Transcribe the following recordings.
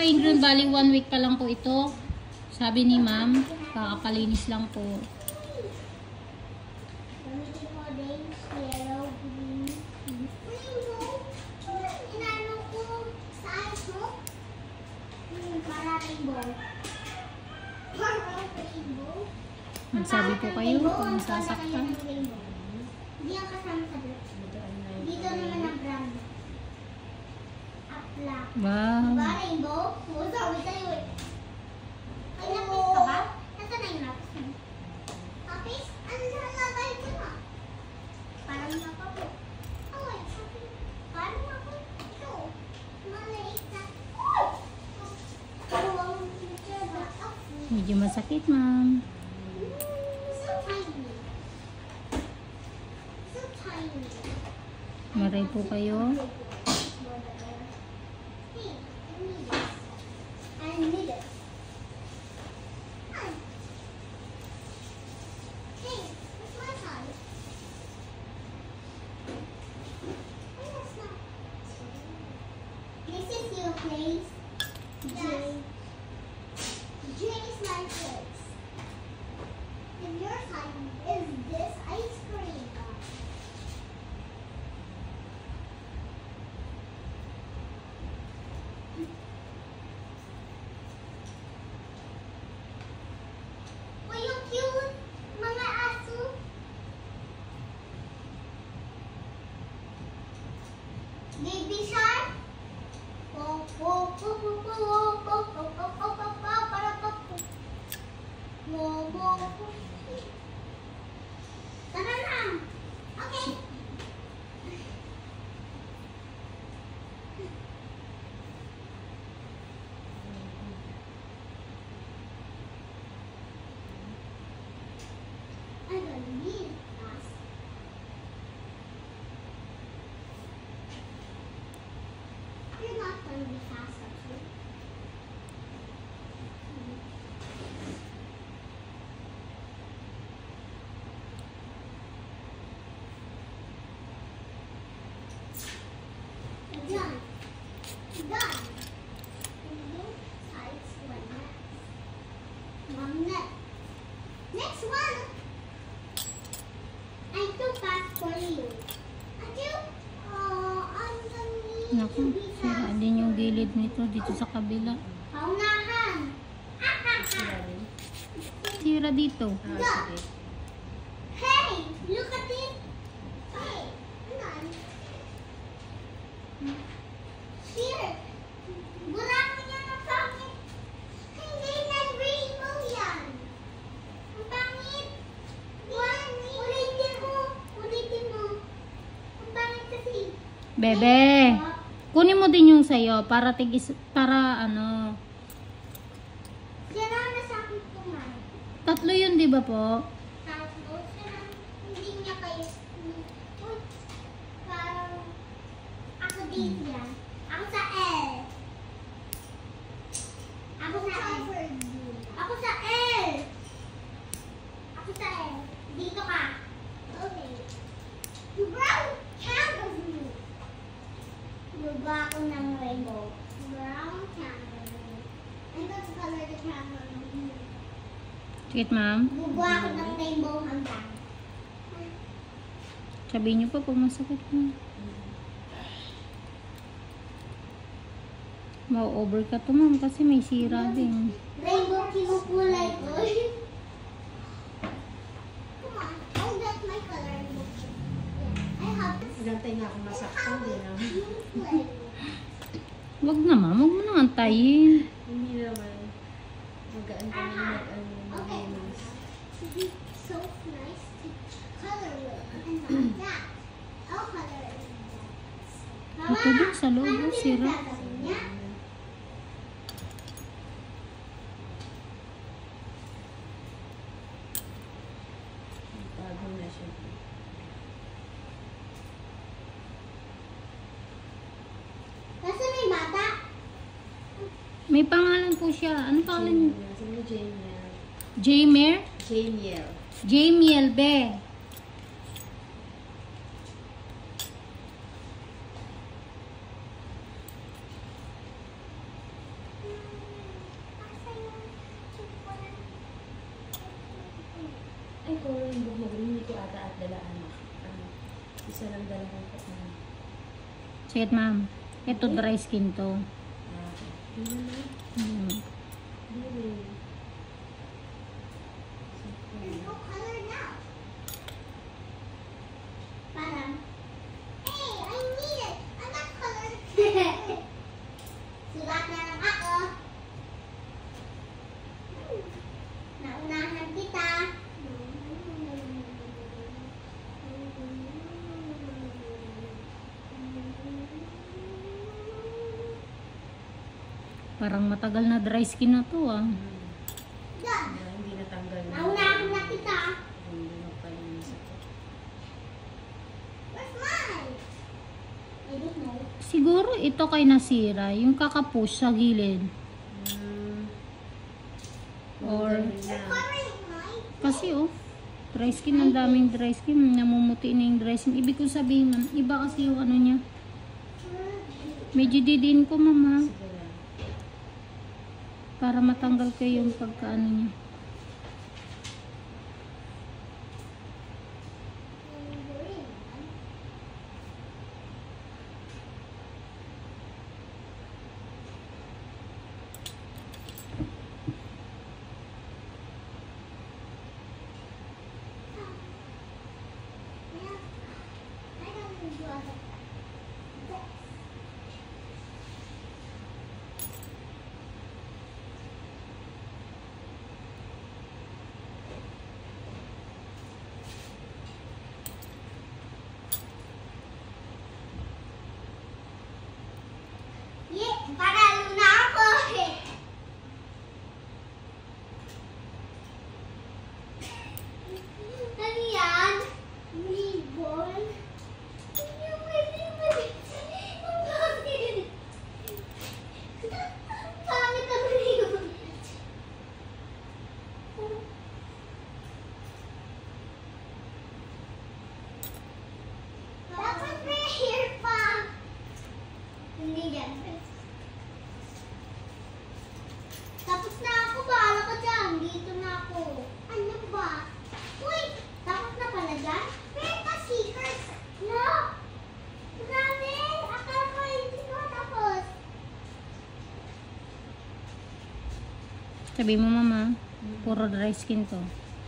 Green Valley, 1 week pa lang po ito. Sabi ni ma'am, kakapalinis lang po. Sabi po kayo kung sasaktan. Hindi ang kasama sa black. Dito naman ang brown. Black. Wow. Diba, rainbow? Sabi sa'yo eh. Ay, napis ka ba? Nasaan na yung napis mo? Napis? Ano na nalagay ko na? Parang naka po. Oh, sabi. Parang ako. Ito. Maliit na. Medyo masakit, ma'am. So tiny. So tiny. Maray po kayo. I need it. Hey, what's my size? This is your place. Yes. J is my place. And your size is this ice cream. Well, you cute, mga aso. Baby shark. Tara na. Okay. I don't need fast. You're not going to be fast, actually. Done. Done. Sides one next. One next. Next one. I'm too fast for you. Naku, sira din yung gilid nito dito sa kabila. Paunahan. Sira dito. Hey, look at it. Hey, anan? Here. Burakin niya ng pangit. Hindi na rainbow yan. Ang pangit. Ulitin mo. Ulitin mo. Ang pangit kasi. Bebe, kunin mo din yung sayo para ano. Sira na sa akin kumain. 3 yun, di ba po? Tapos, hindi niya kayo. Parang ako din yan. Ako sa L. Ako sa L. Ako sa L. Ako sa L. Dito ka. Okay. Brown kangaroo. Luba ako ng rainbow. Brown kangaroo. And that's the color of the kangaroo. Sige, ma'am. Luba ako ng rainbow hanggang. Sabihin niyo pa kung masakit mo. Ma-over ka to, ma'am, kasi may sira din. Rainbow kinukulay ko. Come on, I'll get my color book. I have Gantay na ako masaktan din. Wag na, ma'am. Wag mo nang antayin. Hindi naman. Magaan ka na Okay. So nice to color with. And like that. I'll color it. Ito din sa loob, Paano sira. pinagagawin niya? Bago na siya. Kasi may bata. May pangalan po siya. Ano pangalan niya? Sabi mo Jamiel. Jamer? Jamiel. Jamiel, be. yung coloring book mo, hindi ko ata at dalaan na. Isa lang dala ko po. Sige, ma'am. Ito, dry skin to. Hindi na. Hmm. Hindi. There's no color now. Parang, hey, I need it. I'm not colored. Sulat na lang ako. Naunahan kita. Parang matagal na dry skin na to, ah. Done. Hindi natanggal na. Naunahan na kita. Hindi magpalinis ako. Where's mine? I don't know. Siguro ito kay nasira. Yung kakapush sa gilid. Or, You're coloring mine. kasi oh, dry skin, ang daming dry skin. Namumuti na yung dry skin. Ibig ko sabihin, ma'am, iba kasi yung ano niya. Medyo didiin ko, mama. Sige lang. Para matanggal ko yung pagkaano niya. Yeah, paralo na ako eh. Ano yan? Ribbon? Hindi pwede. Ang bakit? Pangit ang ribbon. Dapat may hair pa. Hindi yan. Tapos na ako, bahala ka dyan. Dito na ako. Ano ba? Uy, tapos na pala dyan? Meron ka stickers. No! Grabe! Akala ko hindi ko tapos. Sabi mo, mama, puro dry skin to.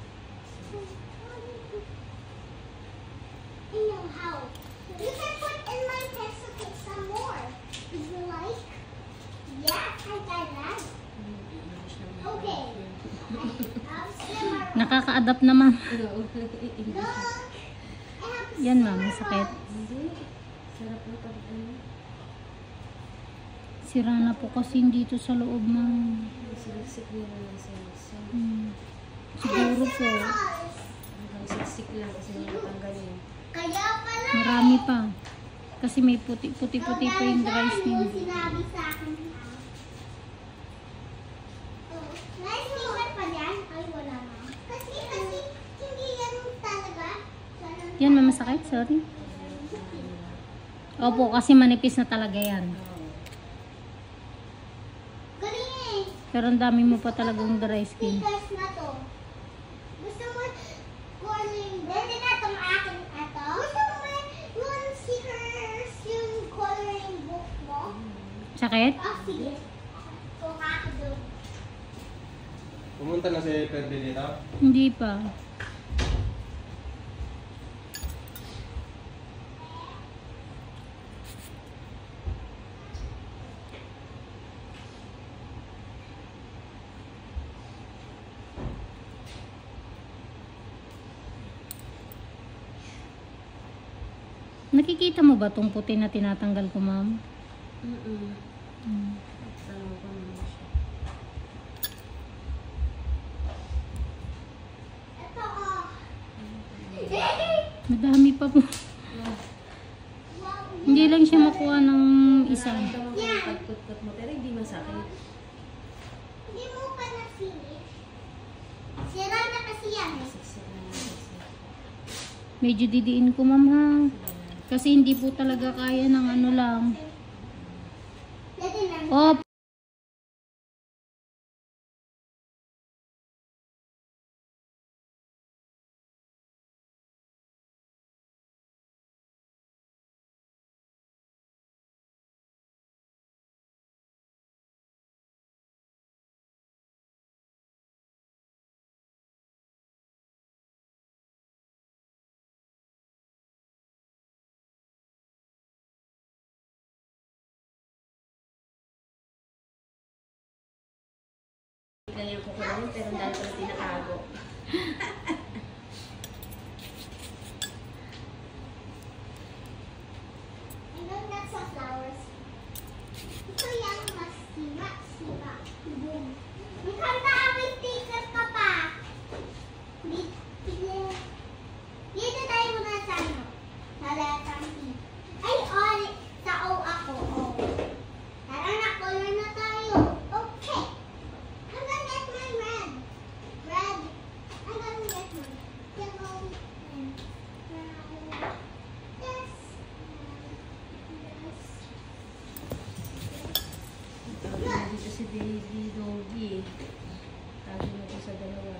I know how. You can put in my pencil case some more. Would you like? Yeah, I got that. Okay. I'll slim her. Nakaka-adapt na, ma'am. Look. I have Yan, ma'am, masakit. Hindi. Sarap na pag ano. Sira na po kasi dito sa loob, ma'am. Siksik nila lang sa isa. Siguro po. Hanggang siksik lang kasi natanggalin. Kaya pala. Marami pa. Kasi may puti-puti pa yung dry skin. Yung sinabi sa akin. Oh, may sticker pa dyan? Ay, wala na. Kasi hindi yan talaga. Yan, ma'am, masakit? Sorry. Opo, kasi manipis na talaga yan. Galing eh. Pero ang dami mo pa talagang dry skin. Stickers na to. Gusto mo coloring book? Hindi na itong akin ito. Gusto mo ba yung stickers, yung coloring book mo? Sakit? Oh, sige. Kung ako doon. Pumunta na si Perdi dito. Hindi pa. Nakikita mo ba tong puti na tinatanggal ko, ma'am? Alam ko naman siya. Ito oh. Madami pa po. Wow. Hindi lang siya makuha ng isa. Nararamdaman ko yung pagkut-kut mo, pero hindi masakit. Hindi mo pa na-finish. Sira na kasi yan eh. Siksik na lang siksik. Medyo didiin ko, ma'am, ha? Kasi hindi po talaga kaya ng ano lang. Dati na. Oh, lang yung kuko namin, pero dahil ko na tinatago. And then that's the flowers. Ito yung masima. Boom. Ang kanta may sticker ka pa. Dito tayo muna sa ano. Sa letter P. Ay, sa O ako. O. Tara na, color na tayo. Okay. I'm gonna get my red. Red. I'm gonna get my yellow and brown. Yes. Yes. Tawag na dito si Baby Doggy. Tawag na ito sa dalawa.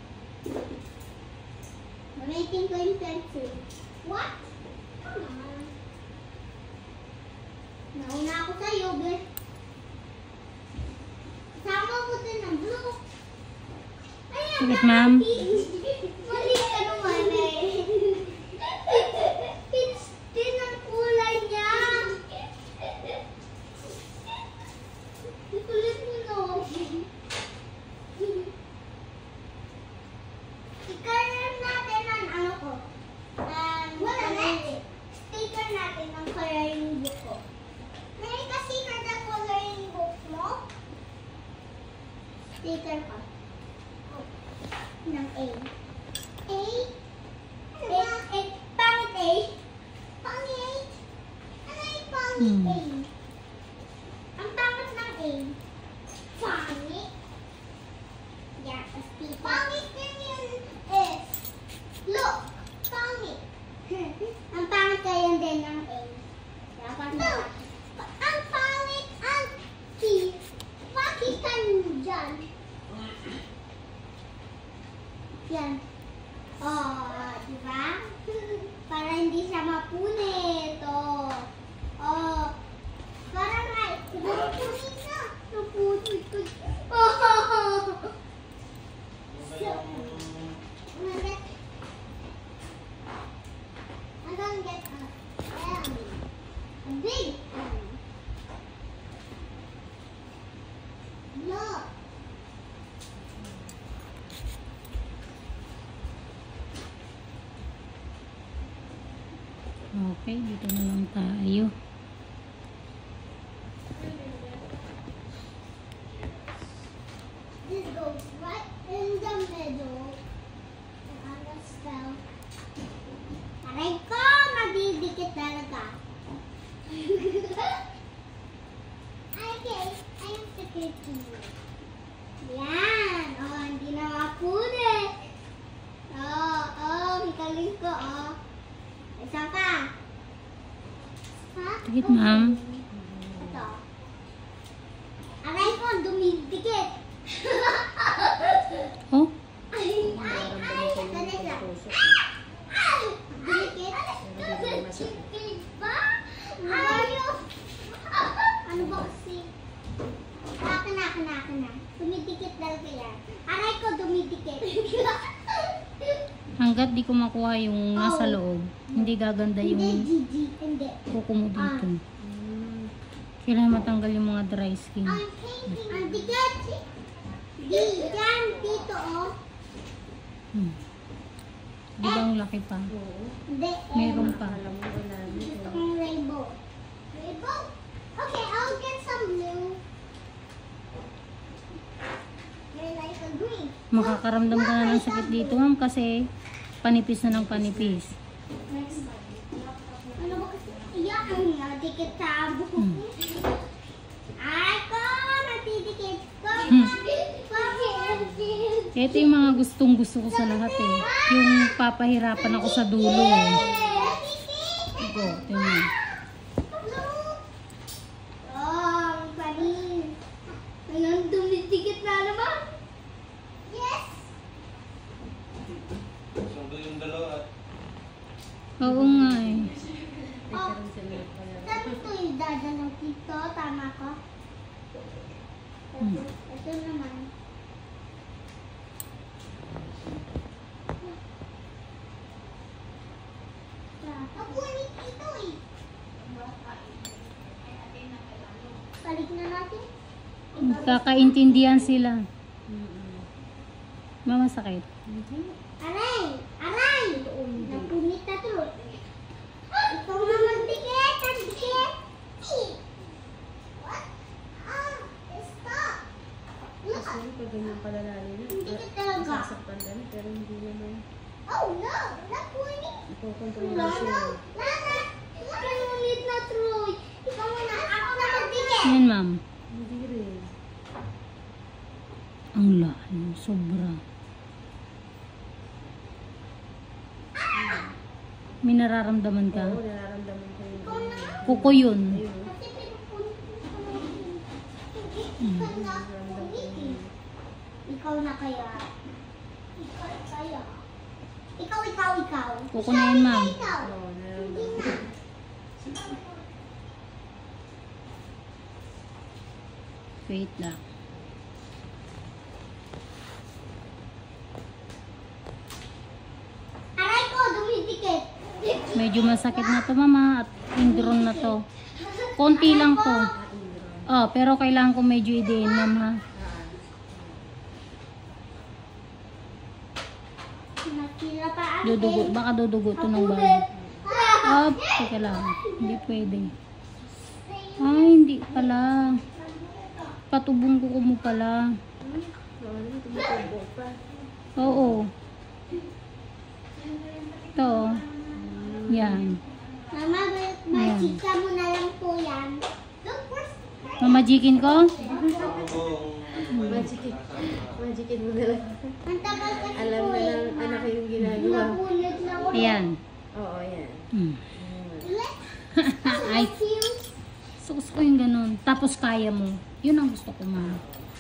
Gamitin ko yung pencil. What? Come on. Nauna ako sa'yo, be. Sama mo din ng blue. Ay, Ulit, ma'am. Mali ka naman eh. It's din ang kulay niya. Ikulit mo no. Sticker natin ang ano ko. Wala na. Sticker natin ang coloring book ko. May ka-sticker na coloring book mo? Sticker ko. Oh. Ng A. A? Pangit A? Pangit? Ano yung pangit A? Ang pangit ng A. Pangit? Yeah, a sticker. Pangit din yung S. Look! Pangit. Ang pangit kayo din ng A. Dapat na. Ang pangit ang T. Pakita niyo dyan. Yan. Oh, diba? Para hindi siya mapunit. Oh. Para nga, mapunit na. Napunit ko. Oh. I'm gonna get a big one. Look. Okay, dito na lang tayo. This goes right in the middle. And I'm gonna spell. Aray ko, madidikit talaga. Okay, I'm sticky. Yan. Oh, hindi na mapunit. Oh, hikaling ko, oh. Isa ka. Ha? Dikit, ma'am. Ito. Aray ko, dumidikit. Oh, Ay, Nararamdaman ko yung Dali lang. pagtusok. Dikit. Dikit ba? Ayos. Ano ba kasi? Akin na. Dumidikit talaga yan. Aray ko, dumidikit. hanggat di ko makuha yung nasa loob, hindi gaganda Hindi, yung Gigi. Hindi. kuko mo dito. Kailangan matanggal yung mga dry skin. Ang dikit. Diyan, dito, oh. Di ba ang laki pa? Oo. Hindi. Meron pa. Alam mo wala Gusto nito. kong rainbow. Rainbow? Okay, I'll get some blue. You're like a green. Makakaramdam ka na ng sakit dito, ma'am, kasi panipis na ng panipis. Ano ba kasi? Iyak ang nadikit sa buhok ko. Ay ko, natidikit ko. Ito yung mga gustong gusto ko sa lahat eh. Yung papahirapan ako sa dulo eh. Ito, tingnan. Oh, ang panin. Ngayon, dumidikit na naman. Yes. Sundo yung dalawa at Oo nga eh. Nagkaroon sila ng pala. Sabi ko yung dada ng tito, tama ko? Ito naman. Ako ni tito eh. Balik na natin. Kakaintindihan sila. Mm-mm. Mama, sakit. Hindi. Aray! Aray! Napunit na to. Ikaw na magdikit! Ang dikit! What? Stop! Look! Kasi pag ganyan pala lalo na. Dikit talaga. Sasaktan ka na, pero hindi naman. Oh no! Napunit! Ipokontrol mo Lana! siya. Lana! Napunit na, Troy! Ikaw na! Ako na magdikit! Yan, ma'am. Hindi rin. Ang lalim. Sobra. May nararamdaman ka? Oo, nararamdaman ko yung Kuko yun. ayun. Kasi pinupunit ko na. Ikaw na punitin. Ikaw na kaya. Ikaw kaya. Ikaw. Kuko na yan, ma'am. Ikaw. Oo, Hindi nararamdaman na. ko. Wait lang. Aray ko, dumidikit. Medyo masakit na to, mama. At indron na to. Konti lang to. Oh, pero kailangan ko medyo i-diin, ma'am, ha? Nakila pa ang Dudugo. Baka dudugo to ng bahay. Oh, teka lang. Hindi pwede. Ay, hindi pala. Patubong ko mo pala. Oo, tumutubo pa. Oo. Ito. Yan. Mama, machika mo na lang po yan. Look, where's Mamajikin ko? Magikin mo na lang. ang tagal kasi Alam po na eh. ng anak ko yung ginagawa. Napunit na ako. Ayan. Oo, yan. Hmm. Let's Ay, you. gusto ko yung ganun. Tapos kaya mo. Yun ang gusto ko, ma'am.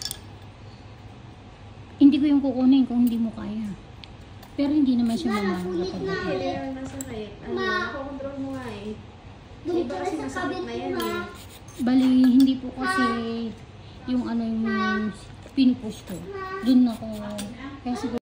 Hindi ko yung kukunin kung hindi mo kaya. Pero hindi naman siya Napunit mamamatay. na. Hindi lang nasakit. Ano, Ma. nakokontrol mo nga eh. Doon Iba ka kasi sa masakit kabit na ko yan ma. eh. Bali, hindi po kasi yung ano yung pinupush ko. Doon ako. Kaya siguro